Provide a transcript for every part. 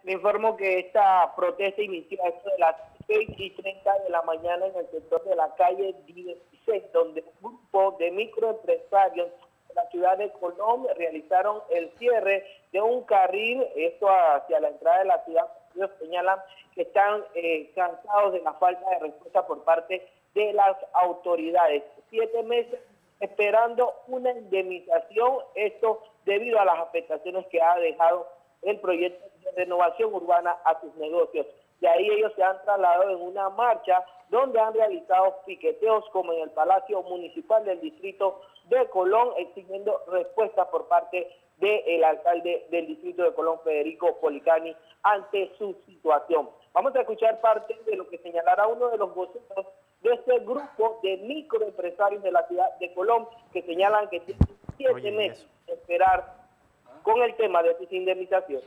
Me informo que esta protesta inició a eso de las 6:30 de la mañana en el sector de la calle 16, donde un grupo de microempresarios de la ciudad de Colón realizaron el cierre de un carril, esto hacia la entrada de la ciudad. Ellos señalan que están cansados de la falta de respuesta por parte de las autoridades. 7 meses esperando una indemnización, esto debido a las afectaciones que ha dejado el proyecto de renovación urbana a sus negocios. De ahí ellos se han trasladado en una marcha donde han realizado piqueteos como en el Palacio Municipal del Distrito de Colón, exigiendo respuesta por parte del alcalde del Distrito de Colón, Federico Policani, ante su situación. Vamos a escuchar parte de lo que señalará uno de los voceros de este grupo de microempresarios de la ciudad de Colón, que señalan que tienen 7 meses de esperar con el tema de sus indemnizaciones.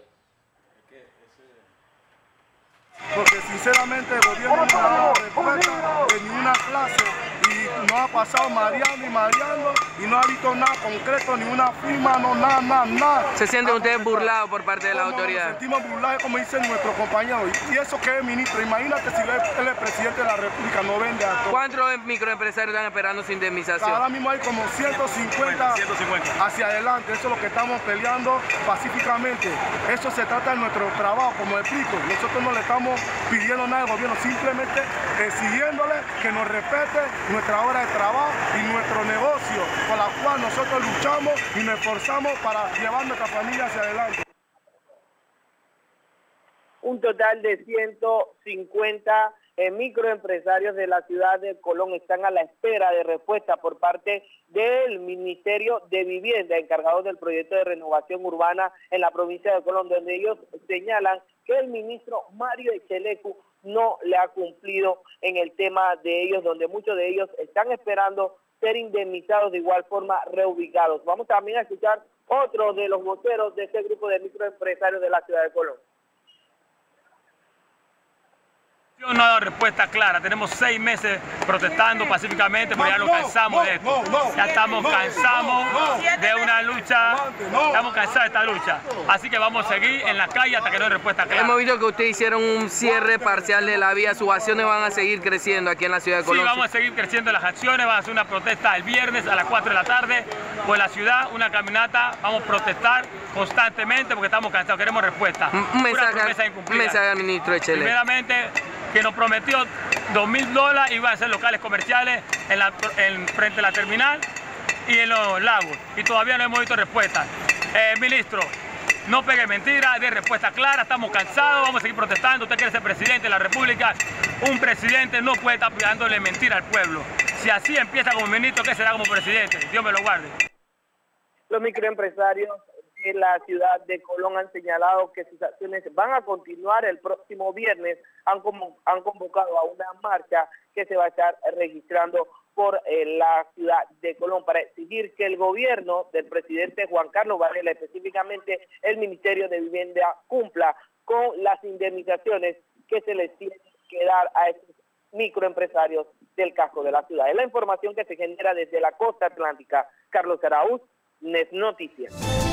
Porque sinceramente el gobierno no ha dado respuesta de ninguna clase y nos ha pasado mareando y no ha visto nada concreto, ni una firma, no nada. ¿Se sienten ustedes burlados por parte de la autoridad? Nos sentimos burlados, como dicen nuestros compañeros. Y eso que es ministro, imagínate si él es presidente de la República, no vende a todos. ¿Cuántos microempresarios están esperando su indemnización? Ahora mismo hay como 150 hacia adelante. Eso es lo que estamos peleando pacíficamente. Eso se trata de nuestro trabajo, como explico. Nosotros no le estamos pidiendo nada al gobierno, simplemente exigiéndole que nos respete nuestra hora de trabajo y nuestro negocio, con la cual nosotros luchamos y nos esforzamos para llevar nuestra familia hacia adelante. Un total de 150 microempresarios de la ciudad de Colón están a la espera de respuesta por parte del Ministerio de Vivienda, encargado del proyecto de renovación urbana en la provincia de Colón, donde ellos señalan que el ministro Mario Echelecu no le ha cumplido en el tema de ellos, donde muchos de ellos están esperando ser indemnizados, de igual forma reubicados. Vamos también a escuchar otro de los voceros de este grupo de microempresarios de la ciudad de Colón. No ha dado respuesta clara. Tenemos 6 meses protestando pacíficamente porque ya nos cansamos de esto. Ya estamos cansados de una lucha. Estamos cansados de esta lucha. Así que vamos a seguir en la calle hasta que no hay respuesta clara. Hemos visto que ustedes hicieron un cierre parcial de la vía. Sus acciones van a seguir creciendo aquí en la ciudad de Colón. Sí, vamos a seguir creciendo las acciones. Vamos a hacer una protesta el viernes a las 4 de la tarde por la ciudad, una caminata. Vamos a protestar constantemente porque estamos cansados. Queremos respuesta. Un mensaje al ministro Echelecu. Primeramente, que nos prometió $2.000 y iba a hacer locales comerciales frente a la terminal y en los lagos. Y todavía no hemos visto respuesta. Ministro, no pegue mentiras, dé respuesta clara, estamos cansados, vamos a seguir protestando. Usted quiere ser presidente de la República. Un presidente no puede estar dándole mentira al pueblo. Si así empieza como ministro, ¿qué será como presidente? Dios me lo guarde. Los microempresarios de la ciudad de Colón han señalado que sus acciones van a continuar el próximo viernes. Han convocado a una marcha que se va a estar registrando por la ciudad de Colón para exigir que el gobierno del presidente Juan Carlos Varela, específicamente el Ministerio de Vivienda, cumpla con las indemnizaciones que se les tiene que dar a estos microempresarios del casco de la ciudad. Es la información que se genera desde la costa atlántica. Carlos Araúz, NES Noticias.